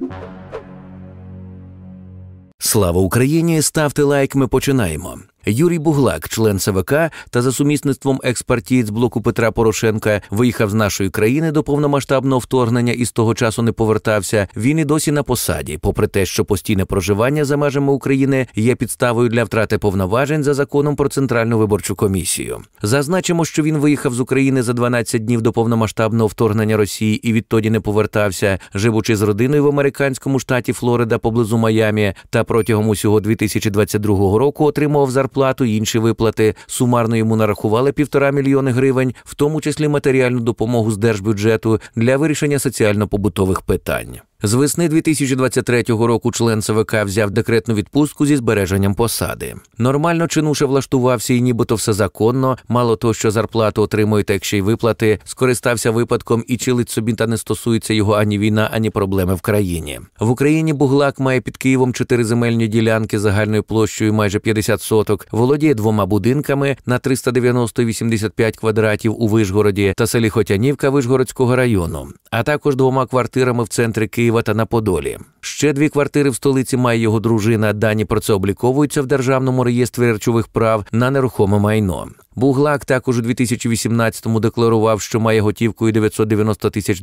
Слава Україні! Ставте лайк, ми починаємо. Юрій Буглак, член ЦВК та за сумісництвом екс-партієць блоку Петра Порошенка, виїхав з нашої країни до повномасштабного вторгнення і з того часу не повертався. Він і досі на посаді, попри те, що постійне проживання за межами України є підставою для втрати повноважень за законом про Центральну виборчу комісію. Зазначимо, що він виїхав з України за 12 днів до повномасштабного вторгнення Росії і відтоді не повертався, живучи з родиною в американському штаті Флорида поблизу Майамі, та протягом усього 2022 року отримував зарплату і інші виплати. Сумарно йому нарахували 1,5 мільйони гривень, в тому числі матеріальну допомогу з держбюджету для вирішення соціально-побутових питань. З весни 2023 року член ЦВК взяв декретну відпустку зі збереженням посади. Нормально чинуше влаштувався і нібито все законно, мало того, що зарплату отримує, так ще й виплати, скористався випадком і чилить собі, та не стосується його ані війна, ані проблеми в країні. В Україні Буглак має під Києвом 4 земельні ділянки загальною площею майже 50 соток, володіє 2 будинками на 390 і 85 квадратів у Вишгороді та селі Хотянівка Вишгородського району, а також 2 квартирами в центрі Києва та на Подолі. Ще 2 квартири в столиці має його дружина, дані про це обліковуються в Державному реєстрі речових прав на нерухоме майно. Буглак також у 2018-му декларував, що має готівкою $990 тисяч,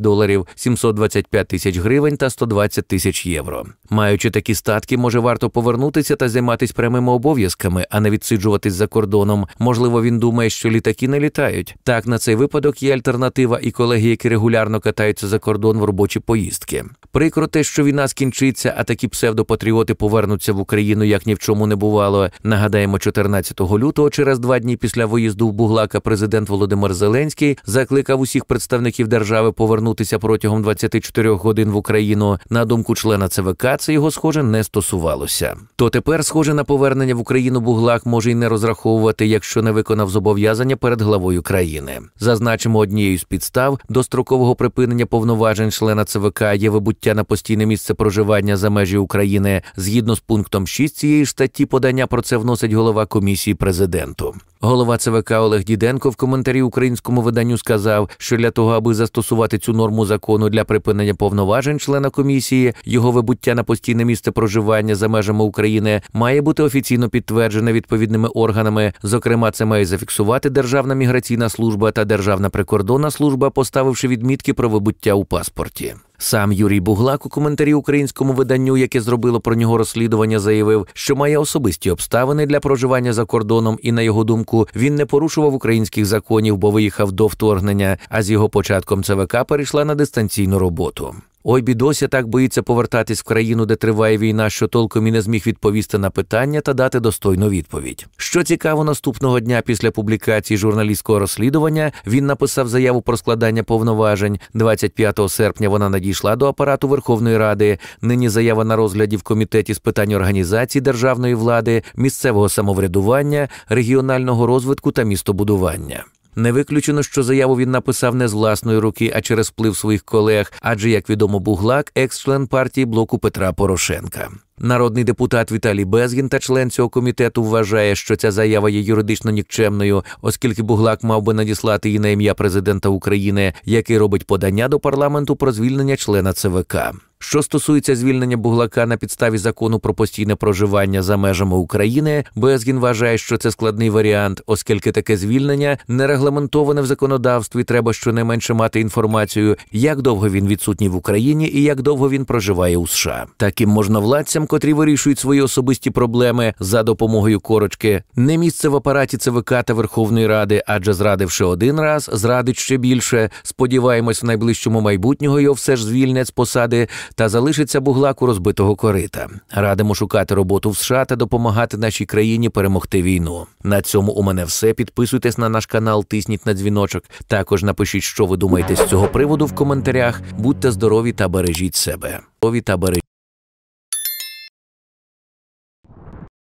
725 тисяч гривень та 120 тисяч євро. Маючи такі статки, може варто повернутися та займатися прямими обов'язками, а не відсиджуватись за кордоном. Можливо, він думає, що літаки не літають. Так, на цей випадок є альтернатива і колеги, які регулярно катаються за кордон в робочі поїздки. Прикро те, що війна скінчиться, а такі псевдопатріоти повернуться в Україну, як ні в чому не бувало. Нагадаємо, 14 лютого, через 2 дні після виїзду в Буглака, президент Володимир Зеленський закликав усіх представників держави повернутися протягом 24 годин в Україну. На думку члена ЦВК, це його, схоже, не стосувалося. То тепер, схоже, на повернення в Україну Буглак може й не розраховувати, якщо не виконав зобов'язання перед главою країни. Зазначимо, однією з підстав дострокового припинення повноважень члена ЦВК є вибуття на постійне місце проживання за межі України. Згідно з пунктом 6 цієї ж статті, подання про це вносить голова комісії президенту. Голова ЦВК Олег Діденко в коментарі українському виданню сказав, що для того, аби застосувати цю норму закону для припинення повноважень члена комісії, його вибуття на постійне місце проживання за межами України має бути офіційно підтверджене відповідними органами. Зокрема, це має зафіксувати Державна міграційна служба та Державна прикордонна служба, поставивши відмітки про вибуття у паспорті. Сам Юрій Буглак у коментарі українському виданню, яке зробило про нього розслідування, заявив, що має особисті обставини для проживання за кордоном і, на його думку, він не порушував українських законів, бо виїхав до вторгнення, а з його початком ЦВК перейшла на дистанційну роботу. Ой, бідося так боїться повертатись в країну, де триває війна, що толком і не зміг відповісти на питання та дати достойну відповідь. Що цікаво, наступного дня після публікації журналістського розслідування він написав заяву про складання повноважень. 25 серпня вона надійшла до апарату Верховної Ради. Нині заява на розгляді в Комітеті з питань організації державної влади, місцевого самоврядування, регіонального розвитку та містобудування. Не виключено, що заяву він написав не з власної руки, а через вплив своїх колег, адже, як відомо, Буглак – екс-член партії блоку Петра Порошенка. Народний депутат Віталій Безгін та член цього комітету вважає, що ця заява є юридично нікчемною, оскільки Буглак мав би надіслати її на ім'я президента України, який робить подання до парламенту про звільнення члена ЦВК. Що стосується звільнення Буглака на підставі закону про постійне проживання за межами України, Безгін вважає, що це складний варіант, оскільки таке звільнення не регламентоване в законодавстві, треба щонайменше мати інформацію, як довго він відсутній в Україні і як довго він проживає у США. Таким можновладцям, котрі вирішують свої особисті проблеми за допомогою корочки, не місце в апараті ЦВК та Верховної Ради, адже зрадивши один раз, зрадить ще більше. Сподіваємось, в найближчому майбутнього його все ж звільнять з посади та залишиться Буглак у розбитого корита. Радимо шукати роботу в США та допомагати нашій країні перемогти війну. На цьому у мене все. Підписуйтесь на наш канал, тисніть на дзвіночок. Також напишіть, що ви думаєте з цього приводу в коментарях. Будьте здорові та бережіть себе.